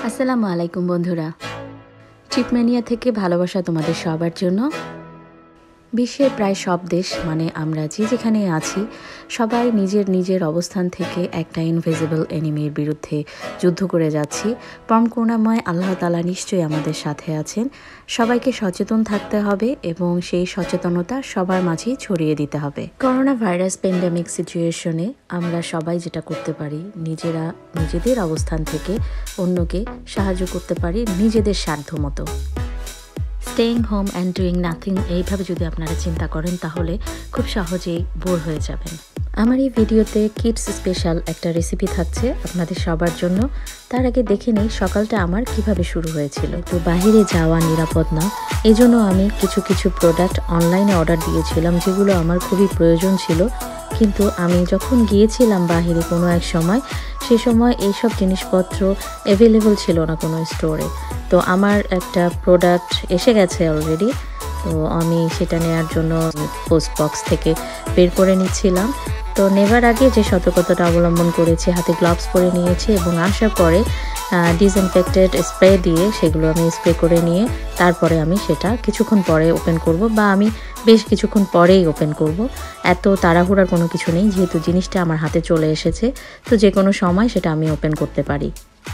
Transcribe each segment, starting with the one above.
আসসালামু আলাইকুম বন্ধুরা, চিপম্যানিয়া থেকে ভালোবাসা তোমাদের সবার জন্য। বিশ্বের প্রায় সব দেশ মানে আমরা যেখানে আছি সবাই নিজের নিজের অবস্থান থেকে একটা ইনভিজিবল এনিমির বিরুদ্ধে যুদ্ধ করে যাচ্ছি। পরম করুণাময় আল্লাহ তাআলা নিশ্চয়ই আমাদের সাথে আছেন। সবাইকে সচেতন থাকতে হবে এবং সেই সচেতনতা সবার মাঝেই ছড়িয়ে দিতে হবে। করোনা ভাইরাস প্যান্ডেমিক সিচুয়েশনে আমরা সবাই যেটা করতে পারি, নিজেদের অবস্থান থেকে অন্যকে সাহায্য করতে পারি নিজেদের সাধ্য মতো। Staying home and doing nothing, এইভাবে যদি আপনারা চিন্তা করেন তাহলে খুব সহজেই বোর হয়ে যাবেন। আমার এই ভিডিওতে কিডস স্পেশাল একটা রেসিপি থাকছে আপনাদের সবার জন্য। তার আগে দেখে নেই সকালটা আমার কিভাবে শুরু হয়েছিল। তো বাইরে যাওয়া নিরাপদ না, এই জন্য আমি কিছু প্রোডাক্ট অনলাইনে অর্ডার দিয়েছিলাম যেগুলো আমার খুবই প্রয়োজন ছিল। কিন্তু আমি যখন গিয়েছিলাম বাইরে কোনো এক সময়, সে সময় এইসব জিনিসপত্র অ্যাভেলেবল ছিল না কোনো স্টোরে। তো আমার একটা প্রোডাক্ট এসে গেছে অলরেডি, তো আমি সেটা নেওয়ার জন্য পোস্ট বক্স থেকে বের করে নিচ্ছিলাম। তো নেবার আগে যে সতর্কতাটা অবলম্বন করেছি, হাতে গ্লাভস পরে নিয়েছি এবং আসার পরে ডিসইনফেক্টেড স্প্রে দিয়ে সেগুলো আমি স্প্রে করে নিয়ে তারপরে আমি সেটা কিছুক্ষণ পরে ওপেন করব, বা আমি বেশ কিছুক্ষণ পরেই ওপেন করব। এত তাড়াহুড়ার কোনো কিছু নেই, যেহেতু জিনিসটা আমার হাতে চলে এসেছে, তো যে কোনো সময় সেটা আমি ওপেন করতে পারি।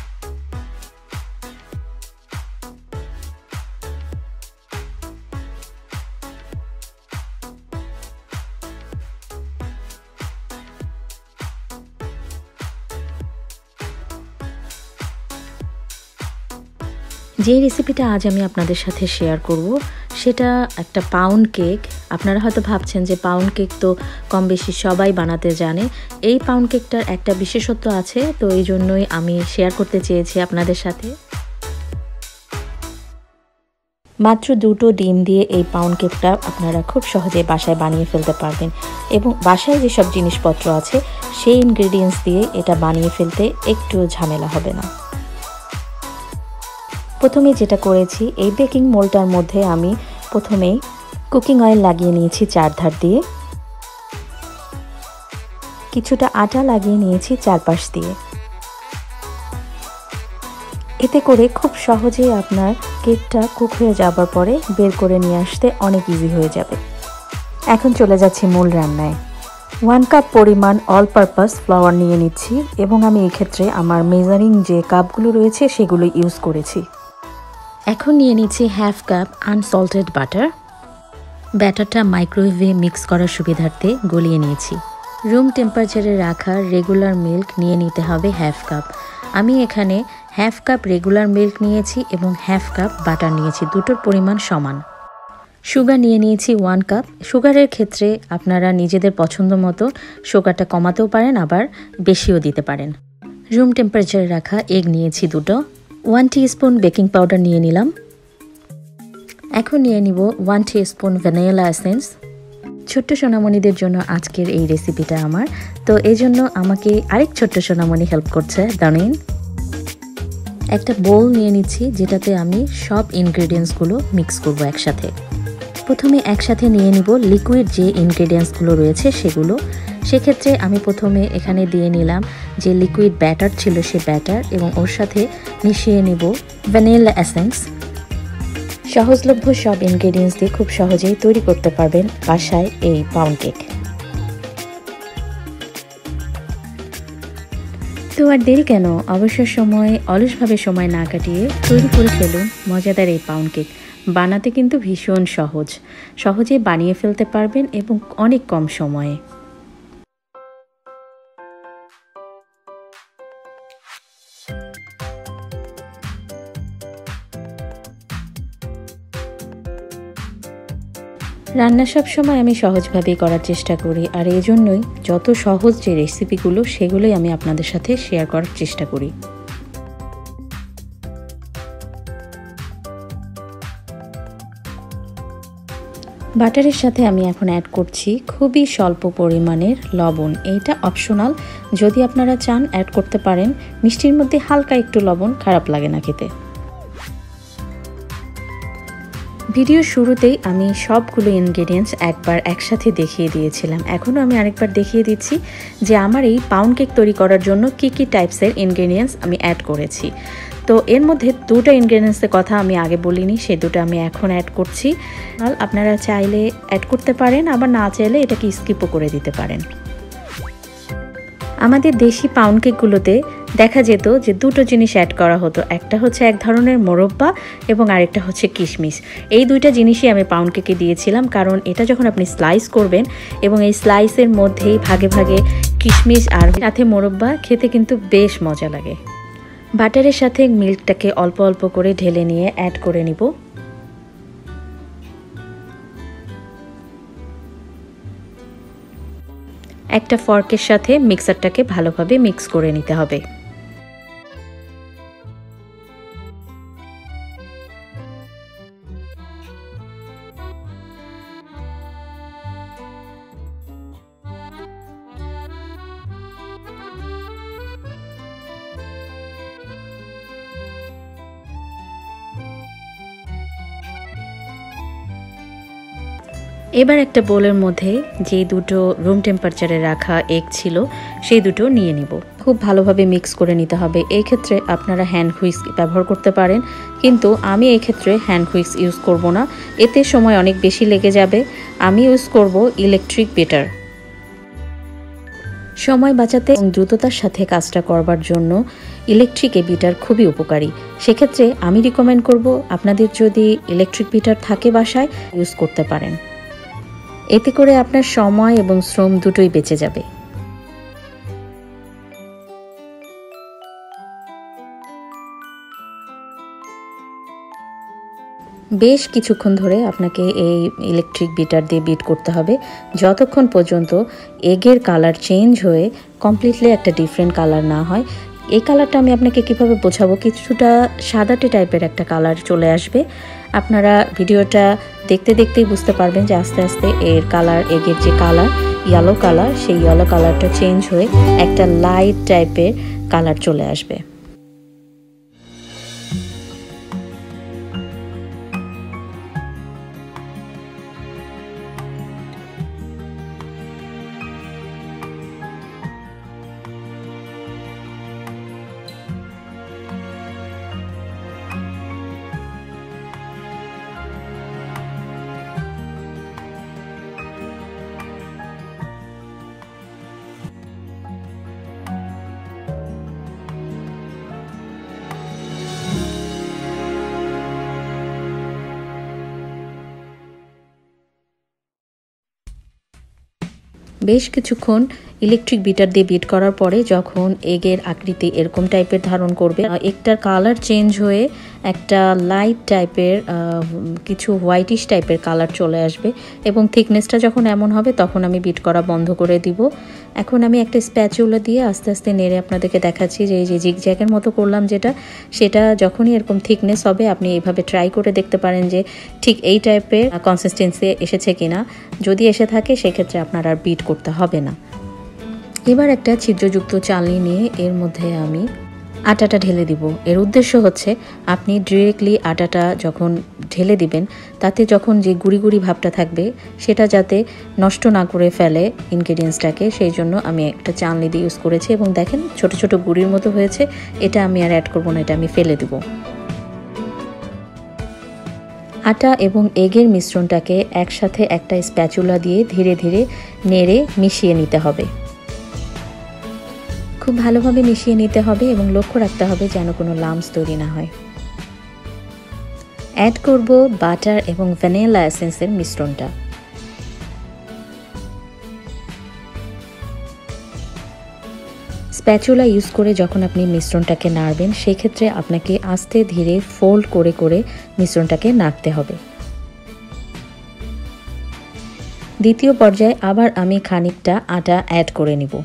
যে রেসিপিটা আজ আমি আপনাদের সাথে শেয়ার করব সেটা একটা পাউন্ড কেক। আপনারা হয়তো ভাবছেন যে পাউন্ড কেক তো কম বেশি সবাই বানাতে জানে। এই পাউন্ড কেকটার একটা বিশেষত্ব আছে, তো এই জন্যই আমি শেয়ার করতে চেয়েছি আপনাদের সাথে। মাত্র 2টো ডিম দিয়ে এই পাউন্ড কেকটা আপনারা খুব সহজে বাসায় বানিয়ে ফেলতে পারবেন, এবং বাসায় যেসব জিনিসপত্র আছে সেই ইনগ্রেডিয়েন্টস দিয়ে এটা বানিয়ে ফেলতে একটু ঝামেলা হবে না। প্রথমে যেটা করেছি, এই বেকিং মোল্ডটার মধ্যে আমি প্রথমেই কুকিং অয়েল লাগিয়ে নিয়েছি 4 ধার দিয়ে, কিছুটা আটা লাগিয়ে নিয়েছি চারপাশ দিয়ে। এতে করে খুব সহজেই আপনার কেকটা কুক হয়ে যাবার পরে বের করে নিয়ে আসতে অনেক ইজি হয়ে যাবে। এখন চলে যাচ্ছি মূল রান্নায়। 1 কাপ পরিমাণ অল পারপাস ফ্লাওয়ার নিয়ে নিচ্ছি, এবং আমি এক্ষেত্রে আমার মেজারিং যে কাপগুলো রয়েছে সেগুলো ইউজ করেছি। এখন নিয়ে নিচ্ছি 1/2 কাপ আনসল্টেড বাটার। ব্যাটারটা মাইক্রোওয়েভে মিক্স করার সুবিধার্থে গলিয়ে নিয়েছি। রুম টেম্পারেচারে রাখা রেগুলার মিল্ক নিয়ে নিতে হবে 1/2 কাপ। আমি এখানে 1/2 কাপ রেগুলার মিল্ক নিয়েছি এবং 1/2 কাপ বাটার নিয়েছি, দুটোর পরিমাণ সমান। সুগার নিয়ে নিয়েছি 1 কাপ। সুগারের ক্ষেত্রে আপনারা নিজেদের পছন্দ মতো সুগারটা কমাতেও পারেন, আবার বেশিও দিতে পারেন। রুম টেম্পারেচারে রাখা এগ নিয়েছি 2টো। 1 টিস্পুন বেকিং পাউডার নিয়ে নিলাম। এখন নিয়ে নিব 1 টিস্পুন ভ্যানিলা এসেন্স। ছোট্ট সোনামণিদের জন্য আজকের এই রেসিপিটা আমার, তো এই জন্য আমাকে আরেক ছোট্ট সোনামণি হেল্প করছে, দানিন। একটা বোল নিয়ে নিচ্ছি যেটাতে আমি সব ইনগ্রেডিয়েন্টসগুলো মিক্স করব একসাথে। প্রথমে একসাথে নিয়ে নিব লিকুইড যে ইনগ্রেডিয়েন্টসগুলো রয়েছে সেগুলো। সেক্ষেত্রে আমি প্রথমে এখানে দিয়ে নিলাম যে লিকুইড ব্যাটার ছিল সে ব্যাটার, এবং ওর সাথে মিশিয়ে নিব ভ্যানিলা এসেন্স। সহজলভ্য সব ইনগ্রেডিয়েন্টস দিয়ে খুব সহজেই তৈরি করতে পারবেন বাসায় এই পাউন্ড কেক। তো আর দেরি কেন, অবসর সময় অলসভাবে সময় না কাটিয়ে তৈরি করে ফেলুন মজাদার এই পাউন্ড কেক। বানাতে কিন্তু ভীষণ সহজে বানিয়ে ফেলতে পারবেন এবং অনেক কম সময়ে। রান্না সবসময় আমি সহজভাবেই করার চেষ্টা করি, আর এই জন্যই যত সহজ যে রেসিপিগুলো সেগুলোই আমি আপনাদের সাথে শেয়ার করার চেষ্টা করি। বাটারের সাথে আমি এখন অ্যাড করছি খুবই স্বল্প পরিমাণের লবণ। এইটা অপশনাল, যদি আপনারা চান অ্যাড করতে পারেন। মিষ্টির মধ্যে হালকা একটু লবণ খারাপ লাগে না খেতে। ভিডিওর শুরুতেই আমি সবগুলো ইনগ্রেডিয়েন্টস একবার একসাথে দেখিয়ে দিয়েছিলাম। এখনও আমি আরেকবার দেখিয়ে দিচ্ছি যে আমার এই পাউন্ড কেক তৈরি করার জন্য কি কি টাইপসের ইনগ্রেডিয়েন্টস আমি অ্যাড করেছি। তো এর মধ্যে দুটো ইনগ্রেডিয়েন্টসের কথা আমি আগে বলিনি, সেই দুটো আমি এখন অ্যাড করছি। আপনারা চাইলে অ্যাড করতে পারেন, আবার না চাইলে এটাকে স্কিপও করে দিতে পারেন। আমাদের দেশি পাউন্ড কেকগুলোতে দেখা যেত যে দুটো জিনিস অ্যাড করা হতো, একটা হচ্ছে এক ধরনের মোরব্বা এবং আরেকটা হচ্ছে কিশমিশ। এই দুইটা জিনিসই আমি পাউন্ড কেকে দিয়েছিলাম, কারণ এটা যখন আপনি স্লাইস করবেন এবং এই স্লাইসের মধ্যেই ভাগে ভাগে কিশমিশ আর সাথে মোরব্বা খেতে কিন্তু বেশ মজা লাগে। বাটারের সাথে মিল্কটাকে অল্প অল্প করে ঢেলে নিয়ে অ্যাড করে নিব। একটা ফর্কের সাথে মিক্সারটাকে ভালোভাবে মিক্স করে নিতে হবে। এবার একটা বোলের মধ্যে যে দুটো রুম টেম্পারেচারে রাখা এগ ছিল সেই দুটো নিয়ে নিব। খুব ভালোভাবে মিক্স করে নিতে হবে। এই ক্ষেত্রে আপনারা হ্যান্ড হুইস্ক ব্যবহার করতে পারেন, কিন্তু আমি এই ক্ষেত্রে হ্যান্ড হুইস্ক ইউজ করব না, এতে সময় অনেক বেশি লেগে যাবে। আমি ইউজ করব ইলেকট্রিক বিটার। সময় বাঁচাতে এবং দ্রুততার সাথে কাজটা করবার জন্য ইলেকট্রিক বিটার খুবই উপকারী। সেক্ষেত্রে আমি রিকমেন্ড করব আপনাদের যদি ইলেকট্রিক বিটার থাকে বাসায় ইউজ করতে পারেন, এতে করে আপনার সময় এবং শ্রম দুটোই বেঁচে যাবে। বেশ কিছুক্ষণ ধরে আপনাকে এই ইলেকট্রিক বিটার দিয়ে বিট করতে হবে, যতক্ষণ পর্যন্ত এগের কালার চেঞ্জ হয়ে কমপ্লিটলি একটা ডিফারেন্ট কালার না হয়। এই কালারটা আমি আপনাকে কিভাবে বোঝাবো, কিছুটা সাদাটে টাইপের একটা কালার চলে আসবে। আপনারা ভিডিওটা দেখতে দেখতেই বুঝতে পারবেন যে আস্তে আস্তে এর কালার, এগের যে কালার ইয়েলো কালার, সেই ইয়েলো কালারটা চেঞ্জ হয়ে একটা লাইট টাইপের কালার চলে আসবে। বেশ কিছুক্ষণ ইলেকট্রিক বিটার দিয়ে বিট করার পরে যখন এগের আকৃতি এরকম টাইপের ধারণ করবে, একটার কালার চেঞ্জ হয়ে একটা লাইট টাইপের কিছু হোয়াইটিশ টাইপের কালার চলে আসবে এবং থিকনেসটা যখন এমন হবে তখন আমি বিট করা বন্ধ করে দিব। এখন আমি একটা স্প্যাচুলা দিয়ে আস্তে আস্তে নেড়ে আপনাদেরকে দেখাচ্ছি যে এই যে জিগজ্যাগের মতো করলাম যেটা, সেটা যখনই এরকম থিকনেস হবে আপনি এইভাবে ট্রাই করে দেখতে পারেন যে ঠিক এই টাইপের কনসিস্টেন্সি এসেছে কিনা। যদি এসে থাকে সেক্ষেত্রে আপনার আর বিট করতে হবে না। এবার একটা ছিদ্রযুক্ত চালনি নিয়ে এর মধ্যে আমি আটাটা ঢেলে দিব। এর উদ্দেশ্য হচ্ছে আপনি ডিরেক্টলি আটাটা যখন ঢেলে দিবেন তাতে যখন যে গুঁড়ি গুঁড়ি ভাবটা থাকবে সেটা যাতে নষ্ট না করে ফেলে ইনগ্রেডিয়েন্টসটাকে, সেই জন্য আমি একটা চালনি দিয়ে ইউজ করেছি এবং দেখেন ছোট ছোট গুঁড়ির মতো হয়েছে। এটা আমি আর অ্যাড করব না, এটা আমি ফেলে দেব। আটা এবং এগের মিশ্রণটাকে একসাথে একটা স্প্যাচুলা দিয়ে ধীরে ধীরে নেড়ে মিশিয়ে নিতে হবে। খুব ভালোভাবে মিশিয়ে নিতে হবে এবং লক্ষ্য রাখতে হবে যেন কোনো লাম্পস তৈরি না হয়। অ্যাড করব বাটার এবং ভ্যানিলা এসেন্সের মিশ্রণটা। স্প্যাচুলা ইউজ করে যখন আপনি মিশ্রণটাকে নাড়বেন সেই ক্ষেত্রে আপনাকে আস্তে ধীরে ফোল্ড করে করে মিশ্রণটাকে নাড়তে হবে। দ্বিতীয় পর্যায়ে আবার আমি খানিকটা আটা অ্যাড করে নিব।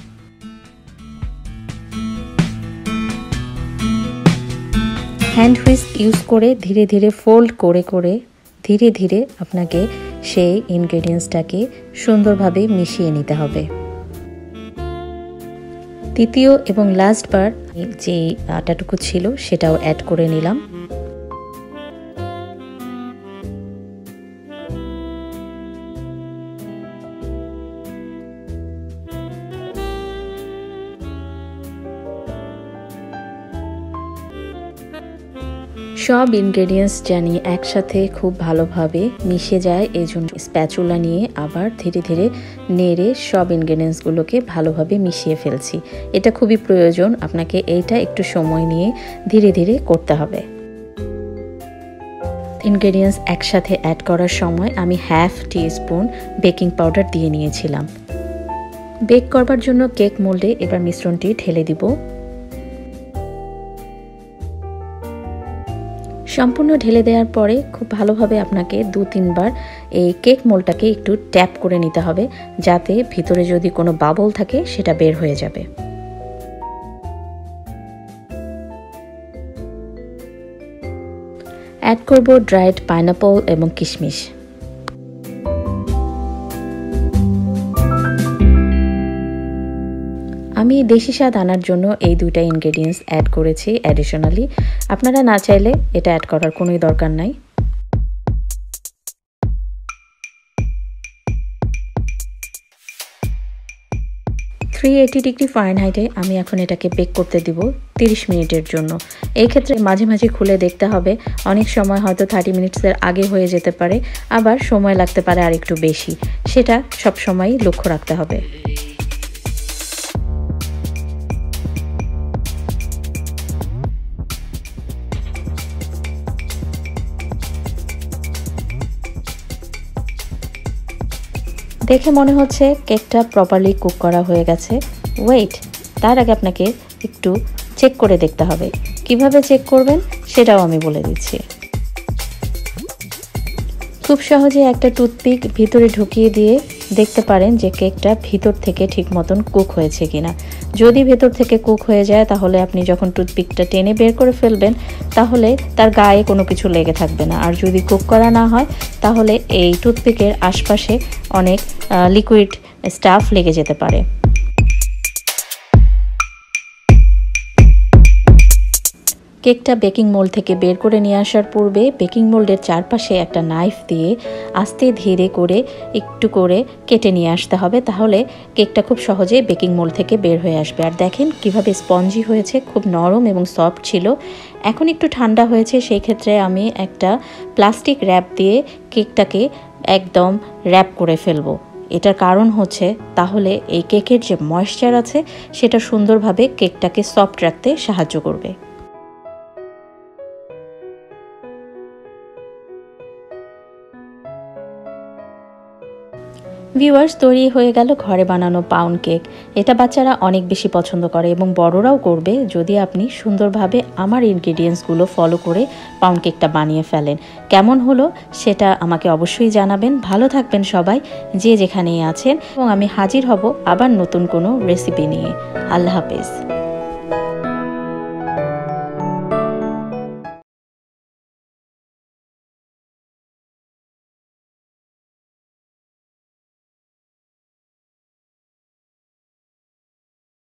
হ্যান্ড হুইস্ক ইউজ করে ধীরে ধীরে ফোল্ড করে করে ধীরে ধীরে আপনাকে সেই ইনগ্রেডিয়েন্টসটাকে সুন্দরভাবে মিশিয়ে নিতে হবে। তৃতীয় এবং লাস্ট বার যে আটাটুকু ছিল সেটাও অ্যাড করে নিলাম। সব ইনগ্রেডিয়েন্টস জানি একসাথে খুব ভালোভাবে মিশে যায়, এই জন্য স্প্যাচুলা নিয়ে আবার ধীরে ধীরে নেড়ে সব ইনগ্রেডিয়েন্টসগুলোকে ভালোভাবে মিশিয়ে ফেলছি। এটা খুবই প্রয়োজন, আপনাকে এইটা একটু সময় নিয়ে ধীরে ধীরে করতে হবে। ইনগ্রেডিয়েন্টস একসাথে অ্যাড করার সময় আমি 1/2 টিস্পুন বেকিং পাউডার দিয়ে নিয়েছিলাম। বেক করবার জন্য কেক মোল্ডে এবার মিশ্রণটি ঢেলে দিব। সম্পূর্ণ ঢেলে দেওয়ার পরে খুব ভালোভাবে আপনাকে 2-3 বার এই কেক মোল্ডটাকে একটু ট্যাপ করে নিতে হবে, যাতে ভিতরে যদি কোনো বাবল থাকে সেটা বের হয়ে যাবে। অ্যাড করব ড্রাইড পাইনাপল এবং কিশমিশ। আমি দেশি স্বাদ আনার জন্য এই দুইটা ইনগ্রেডিয়েন্টস অ্যাড করেছি অ্যাডিশনালি। আপনারা না চাইলে এটা অ্যাড করার কোনোই দরকার নাই। 380 ডিগ্রি ফারেনহাইটে আমি এখন এটাকে বেক করতে দিব 30 মিনিটের জন্য। এই ক্ষেত্রে মাঝে মাঝে খুলে দেখতে হবে, অনেক সময় হয়তো 30 মিনিটসের আগে হয়ে যেতে পারে, আবার সময় লাগতে পারে আর একটু বেশি, সেটা সব সময়ই লক্ষ্য রাখতে হবে। দেখে মনে হচ্ছে কেকটা প্রপারলি কুক করা হয়ে গেছে। ওয়েট, তার আগে আপনাকে একটু চেক করে দেখতে হবে। কিভাবে চেক করবেন সেটাও আমি বলে দিচ্ছি। খুব সহজে একটা টুথপিক ভিতরে ঢুকিয়ে দিয়ে দেখতে পারেন যে কেকটা ভিতর থেকে ঠিক মতন কুক হয়েছে কিনা। যদি ভেতর থেকে কুক হয়ে যায় তাহলে আপনি যখন টুথপিকটা টেনে বের করে ফেলবেন তাহলে তার গায়ে কোনো কিছু লেগে থাকবে না। আর যদি কুক করা না হয় তাহলে এই টুথপিকের আশপাশে অনেক লিকুইড স্টাফ লেগে যেতে পারে। কেকটা বেকিং মোল্ড থেকে বের করে নিয়ে আসার পূর্বে বেকিং মোল্ডের চারপাশে একটা নাইফ দিয়ে আস্তে ধীরে করে একটু করে কেটে নিয়ে আসতে হবে, তাহলে কেকটা খুব সহজে বেকিং মোল্ড থেকে বের হয়ে আসবে। আর দেখেন কিভাবে স্পঞ্জি হয়েছে, খুব নরম এবং সফট ছিল। এখন একটু ঠান্ডা হয়েছে, সেই ক্ষেত্রে আমি একটা প্লাস্টিক র্যাপ দিয়ে কেকটাকে একদম র্যাপ করে ফেলবো। এটার কারণ হচ্ছে তাহলে এই কেকের যে ময়েশ্চার আছে সেটা সুন্দরভাবে কেকটাকে সফট রাখতে সাহায্য করবে। ভিউয়ার্স, তৈরি হয়ে গেল ঘরে বানানো পাউন্ড কেক। এটা বাচ্চারা অনেক বেশি পছন্দ করে এবং বড়রাও করবে যদি আপনি সুন্দরভাবে আমার ইনগ্রেডিয়েন্টসগুলো ফলো করে পাউন্ড কেকটা বানিয়ে ফেলেন। কেমন হলো সেটা আমাকে অবশ্যই জানাবেন। ভালো থাকবেন সবাই যে যেখানেই আছেন, এবং আমি হাজির হব আবার নতুন কোনো রেসিপি নিয়ে। আল্লাহ হাফেজ।